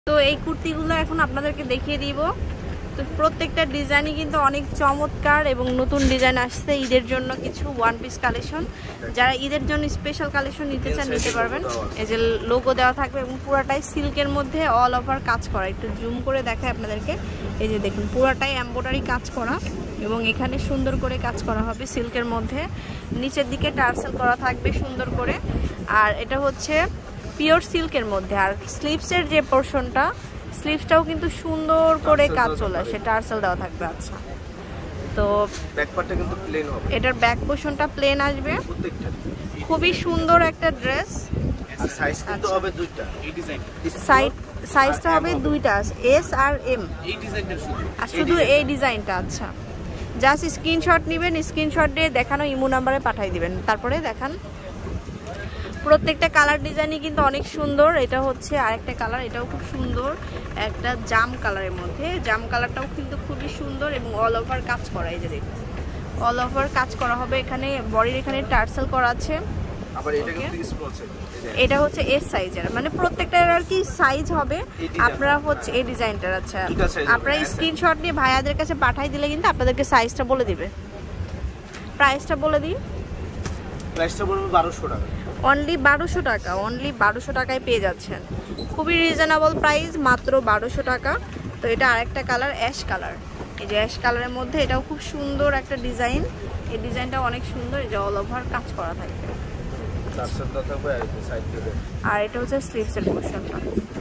তো এই কুর্তিগুলো এখন আপনাদেরকে দেখিয়ে দিব। তো প্রত্যেকটা ডিজাইনই কিন্তু অনেক চমৎকার এবং নতুন ডিজাইন আসছে ঈদের জন্য কিছু ওয়ান পিস কালেকশন। যারা ঈদের জন্য স্পেশাল কালেকশন নিতে চান নিতে পারবেন। এই যে লোগো দেওয়া থাকবে এবং পুরাটাই সিল্কের মধ্যে অল ওভার কাজ করা। একটু জুম করে দেখায় আপনাদেরকে। এই যে দেখুন পুরাটাই এমব্রয়ডারি কাজ করা এবং এখানে সুন্দর করে কাজ করা হবে সিল্কের মধ্যে। নিচের দিকে টার্সেল করা থাকবে সুন্দর করে। আর এটা হচ্ছে পিওর সিল্কের মধ্যে। আর স্লিভসের যে পোর্শনটা, স্লিভসটাও কিন্তু সুন্দর করে কাজ চলে আসে, টার্সেল দেওয়া থাকবে। আচ্ছা, তো ব্যাক পার্টটা কিন্তু প্লেন হবে, এটার ব্যাক পোর্শনটা প্লেন আসবে। খুবই সুন্দর একটা ড্রেস। আর সাইজ কিন্তু হবে দুইটা। এই ডিজাইন সাইজটা হবে দুইটা, এস আর এম। এই ডিজাইনটা শুধু এই ডিজাইনটা। আচ্ছা, জাস্ট স্ক্রিনশট নেবেন, স্ক্রিনশট দিয়ে দেখানো ইমো নাম্বারে পাঠিয়ে দিবেন। তারপরে দেখান প্রত্যেকটা কালার ডিজাইনই কিন্তু অনেক সুন্দর। এটা হচ্ছে আরেকটা কালার, এটাও খুব সুন্দর, একটা জাম কালারের মধ্যে। জাম কালারটাও কিন্তু খুবই সুন্দর এবং অল ওভার কাজ করা। এই যে দেখুন অল ওভার কাজ করা হবে। এখানে বডির এখানে টার্সেল করা আছে। আবার এটা কিন্তু স্মল সাইজ, এটা হচ্ছে এস সাইজের, মানে প্রত্যেকটার আর কি সাইজ হবে। আপনারা হচ্ছে এই ডিজাইনটার। আচ্ছা, আপনারা স্ক্রিনশট নিয়ে ভাইয়াদের কাছে পাঠাই দিলে কিন্তু আপনাদেরকে সাইজটা বলে দিবে। প্রাইসটা বলে দিই। প্রাইসটা বলবো 1200 টাকা। অনলি 1200 টাকা, অনলি 1200 টাকায় পেয়ে যাচ্ছেন। খুবই রিজনেবল প্রাইস, মাত্র 1200 টাকা। তো এটা আরেকটা কালার, অ্যাশ কালার। এই যে অ্যাশ কালারের মধ্যে এটাও খুব সুন্দর একটা ডিজাইন। এই ডিজাইনটা অনেক সুন্দর, এই যে অল ওভার কাজ করা থাকবে। আর এটা হচ্ছে স্লিভসের পোর্শনটা।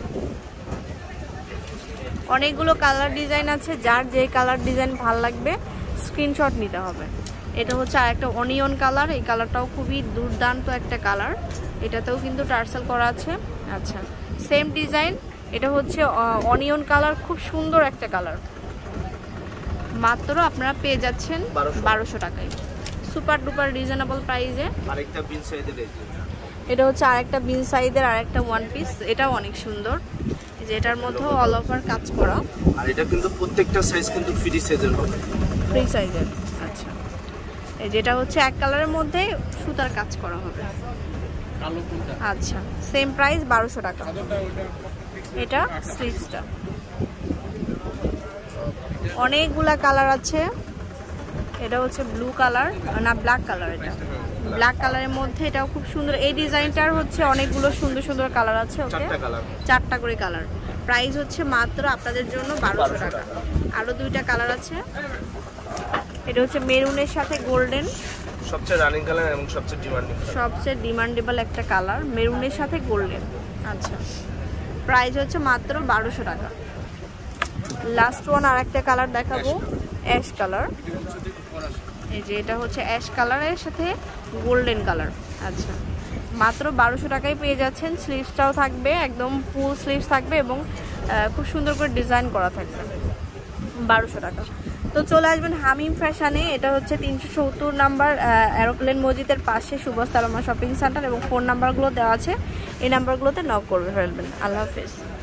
অনেকগুলো কালার ডিজাইন আছে, যার যে কালার ডিজাইন ভাল লাগবে স্ক্রিনশট নিতে হবে। এটা হচ্ছে আরেকটা অনিয়ন কালার। এই কালারটাও খুবই দুর্দান্ত একটা কালার, এটাতেও কিন্তু টার্সেল করা আছে। আচ্ছা, সেম ডিজাইন। এটা হচ্ছে অনিয়ন কালার, খুব সুন্দর একটা কালার। মাত্র আপনারা পেয়ে যাচ্ছেন 1200 টাকায়, সুপার ডুপার রিজনেবল প্রাইসে। আরেকটা বিন সাইজের, এটা হচ্ছে আরেকটা বিন সাইজের আরেকটা ওয়ান পিস। এটাও অনেক সুন্দর, যে এটার মধ্যে অল ওভার কাজ করা। আর এটা কিন্তু প্রত্যেকটা সাইজ কিন্তু ফ্রি সাইজের হবে, ফ্রি সাইজের। আচ্ছা, এই যেটা হচ্ছে এক কালারের মধ্যে সুতার কাজ করা হবে। আচ্ছা, সেম প্রাইস 1200 টাকা। এটা স্লিভসটা। অনেকগুলা কালার আছে। এটা হচ্ছে ব্লু কালার, না ব্ল্যাক কালার। এটা ব্ল্যাক কালারের মধ্যে এটাও খুব সুন্দর। এই ডিজাইনটার হচ্ছে অনেকগুলো সুন্দর সুন্দর কালার আছে। ওকে, 4টা করে কালার। প্রাইস হচ্ছে মাত্র আপনাদের জন্য 1200 টাকা। আরো 2টা কালার আছে। এটা হচ্ছে মেরুনের সাথে গোল্ডেন, সবচেয়ে রানিং কালার এবং সবচেয়ে ডিমান্ডেবল একটা কালার, মেরুনের সাথে গোল্ডেন। আচ্ছা, প্রাইস হচ্ছে মাত্র 1200 টাকা। লাস্ট ওয়ান আরেকটা কালার দেখাবো, অ্যাশ কালার। এই যে এটা হচ্ছে অ্যাশ কালারের সাথে গোল্ডেন কালার। আচ্ছা, মাত্র 1200 টাকায় পেয়ে যাচ্ছেন। স্লিভসটাও থাকবে, একদম ফুল স্লিভস থাকবে এবং খুব সুন্দর করে ডিজাইন করা থাকবে। 1200 টাকা। তো চলে আসবেন হামিম ফ্যাশনে। এটা হচ্ছে 370 নাম্বার, এরোপ্লেন মসজিদের পাশে, সুবস্তালমা শপিং সেন্টার। এবং ফোন নাম্বারগুলো দেওয়া আছে, এই নাম্বারগুলোতে নক করবে ফেলবেন। আল্লাহ হাফেজ।